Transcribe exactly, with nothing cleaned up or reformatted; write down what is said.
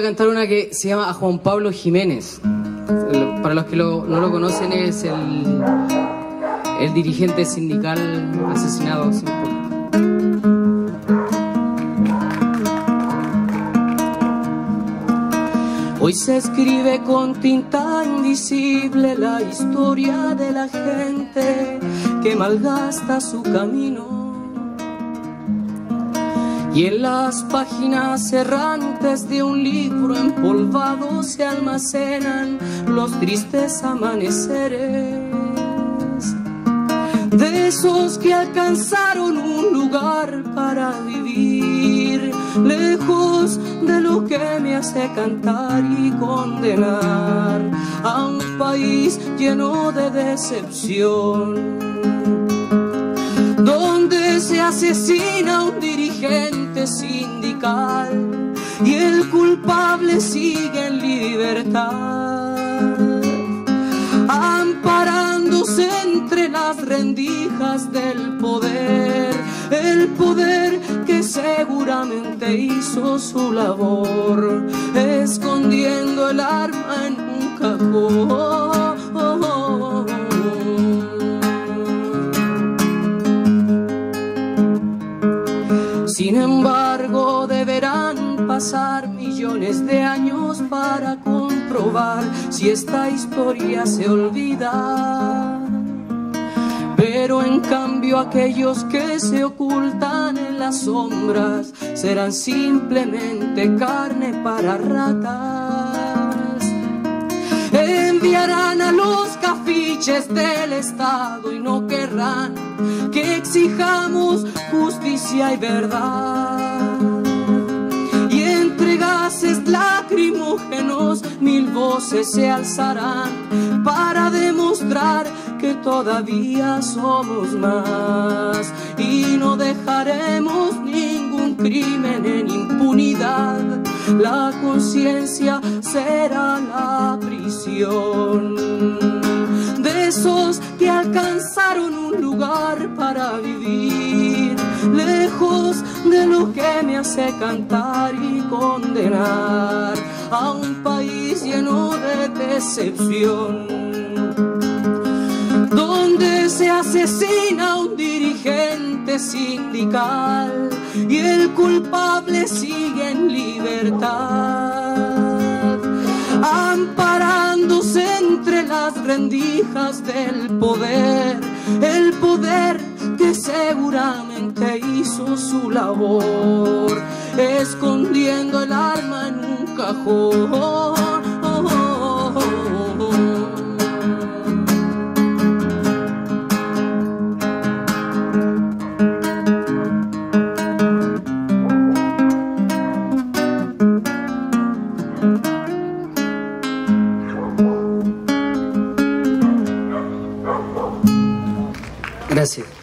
cantar una que se llama A Juan Pablo Jiménez. Para los que lo, no lo conocen, es el, el dirigente sindical asesinado hace un poco. Hoy se escribe con tinta invisible la historia de la gente que malgasta su camino. Y en las páginas errantes de un libro empolvado se almacenan los tristes amaneceres de esos que alcanzaron un lugar para vivir, lejos de lo que me hace cantar y condenar a un país lleno de decepción, donde se asesina a un dirigente sindical y el culpable sigue en libertad, amparándose entre las rendijas del poder, el poder que seguramente hizo su labor, escondiendo el arma en un cajón. Sin embargo, deberán pasar millones de años para comprobar si esta historia se olvida. Pero en cambio aquellos que se ocultan en las sombras serán simplemente carne para ratas. Enviarán a los cafiches del Estado y no querrán que exijamos justicia y verdad. Y entre gases lacrimógenos mil voces se alzarán para demostrar que todavía somos más y no dejaremos ningún crimen en impunidad. La conciencia será la prisión de esos que alcanzaron un lugar para vivir, lejos de lo que me hace cantar y condenar a un país lleno de decepción, donde se asesina a un dirigente sindical y el culpable sigue en libertad, amparándose entre las rendijas del poder, el poder que seguramente hizo su labor, escondiendo el arma en un cajón. Gracias.